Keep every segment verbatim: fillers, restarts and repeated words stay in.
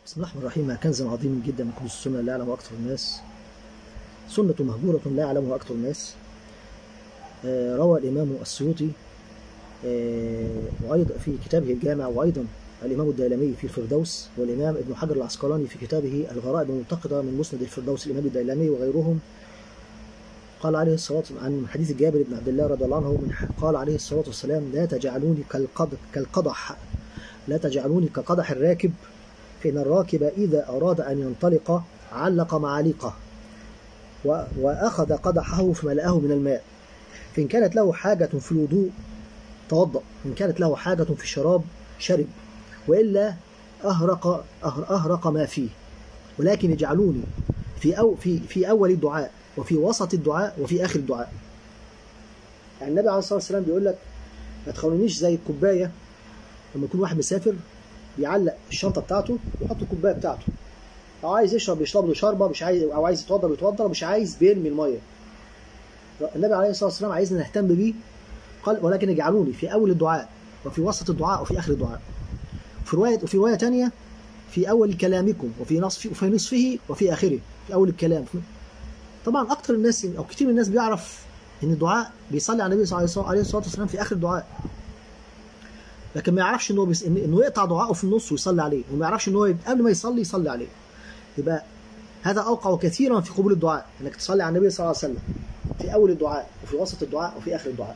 بسم الله الرحمن الرحيم. كنز عظيم جدا من كنوز السنة لا يعلمه أكثر الناس، سنة مهجورة لا يعلمها أكثر الناس. آه روى الإمام السيوطي آه وأيضا في كتابه الجامع، وأيضا الإمام الديلمي في الفردوس، والإمام ابن حجر العسقلاني في كتابه الغرائب المنتقدة من مسند الفردوس الإمام الديلمي وغيرهم. قال عليه الصلاة والسلام عن حديث جابر بن عبد الله رضي الله عنه من قال عليه الصلاة والسلام: لا تجعلوني كالقدح لا تجعلوني كقدح الراكب، فإن الراكب إذا أراد أن ينطلق علق معالقه وأخذ قدحه فملأه من الماء، فإن كانت له حاجة في الوضوء توضأ، إن كانت له حاجة في الشراب شرب، وإلا أهرق أهرق ما فيه. ولكن اجعلوني في أو في في أول الدعاء وفي وسط الدعاء وفي آخر الدعاء. يعني النبي عليه الصلاة والسلام بيقول لك ما تخلونيش زي الكوباية لما يكون واحد مسافر بيعلق الشنطة بتاعته ويحط الكوباية بتاعته، أو عايز يشرب يشرب له شربة، مش عايز أو عايز يتوضى بيتوضى، مش عايز بيرمي المية. النبي عليه الصلاة والسلام عايزنا نهتم بيه، قال: ولكن اجعلوني في أول الدعاء وفي وسط الدعاء وفي آخر الدعاء. وفي رواية وفي رواية ثانية في أول كلامكم وفي نصفه وفي نصفه وفي آخره. في أول الكلام. طبعا أكثر الناس أو كتير من الناس بيعرف إن الدعاء بيصلي على النبي صلى الله عليه وسلم في آخر الدعاء، لكن ما يعرفش إنه بيس... إنه يقطع دعائه في النص ويصلي عليه، وما يعرفش إنه قبل ما يصلي يصلي عليه. يبقى هذا أوقع كثيرا في قبول الدعاء، إنك تصلي على النبي صلى الله عليه وسلم في أول الدعاء وفي وسط الدعاء وفي آخر الدعاء.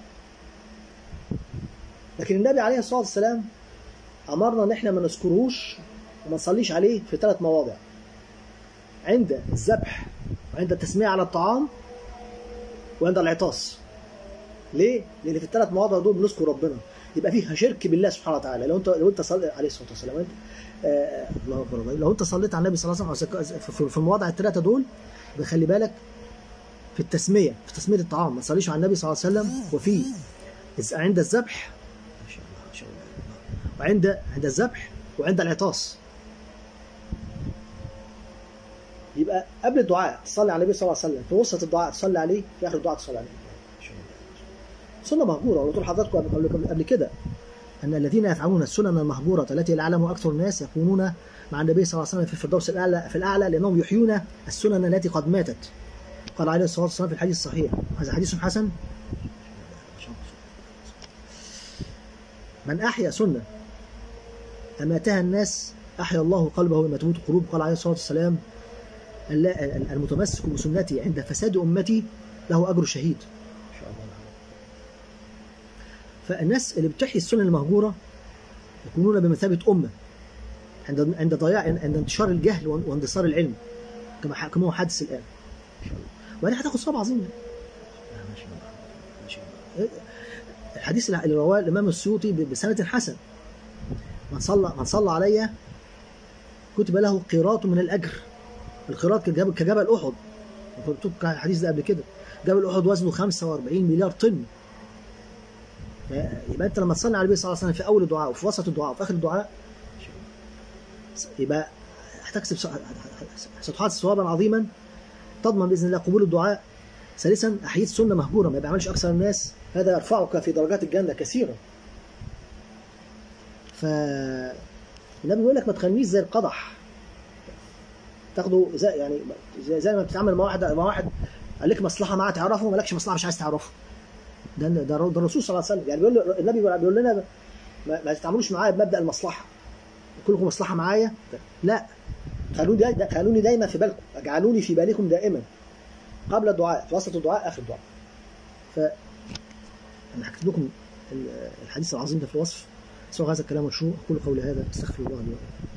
لكن النبي عليه الصلاة والسلام أمرنا إن إحنا ما نذكرهوش وما نصليش عليه في ثلاث مواضع: عند الذبح، وعند التسمية على الطعام، وعند العطاس. ليه؟ لأن في الثلاث مواضع دول بنذكر ربنا، يبقى فيها شرك بالله سبحانه وتعالى. لو أنت لو أنت صليت عليه الصلاة والسلام، آه الله أكبر، لو أنت صليت على النبي صلى الله عليه وسلم في المواضع الثلاثة دول، يبقى خلي بالك في التسمية، في تسمية الطعام ما تصليش على النبي صلى الله عليه وسلم، وفي عند الذبح ما شاء الله ما شاء الله، وعند عند الذبح وعند العطاس. يبقى قبل الدعاء تصلي على النبي صلى الله عليه وسلم، في وسط الدعاء تصلي عليه، في آخر الدعاء تصلي عليه. سنة مهجورة. وقلت لحضراتكم قبل كده أن الذين يفعلون السنن المهجورة التي لا يعلمها أكثر الناس يكونون مع النبي صلى الله عليه وسلم في الفردوس الأعلى في الأعلى، لأنهم يحيون السنن التي قد ماتت. قال عليه الصلاة والسلام في الحديث الصحيح، هذا حديث حسن: من أحيا سنة أماتها الناس أحيا الله قلبه يوم تموت القلوب. قال عليه الصلاة والسلام: المتمسك بسنتي عند فساد أمتي له أجر شهيد. فالناس اللي بتحيي السنن المهجورة يكونون بمثابة أمة عند عند ضياع عند انتشار الجهل واندثار العلم، كما كما هو حادث الآن. وبعدين هتاخد صواب عظيم. الحديث اللي رواه الإمام السيوطي بسند حسن: من صلى من صلى علي كتب له قيراط من الأجر. القيراط كجبل أحد، قلت الحديث ده قبل كده. جبل أحد وزنه خمسة وأربعين مليار طن. يبقى أنت لما تصلي على النبي صلى الله عليه وسلم في أول الدعاء وفي وسط الدعاء وفي آخر الدعاء، يبقى هتكسب ستحصل ثوابا عظيما تضمن بإذن الله قبول الدعاء. ثالثا، أحييت سنة مهجورة ما بيعملش أكثر الناس، هذا يرفعك في درجات الجنة كثيرا. فالنبي بيقول لك ما تخلينيش زي القدح، تاخده زي يعني زي ما بتتعامل مع واحد مع واحد قال لك مصلحة معاه تعرفه، مالكش مصلحة مش عايز تعرفه. ده ده الرسول صلى الله عليه وسلم يعني بيقول له، النبي بيقول لنا ما, ما تتعاملوش معايا بمبدأ المصلحة، كلكم مصلحة معايا، لا، خلوني دا خلوني دايما في بالكم، اجعلوني في بالكم دائما قبل الدعاء، في وسط الدعاء، آخر الدعاء. ف أنا حكيت لكم الحديث العظيم ده في الوصف. سوى هذا الكلام مشروع. أقول قولي هذا، استغفر الله لي ولكم.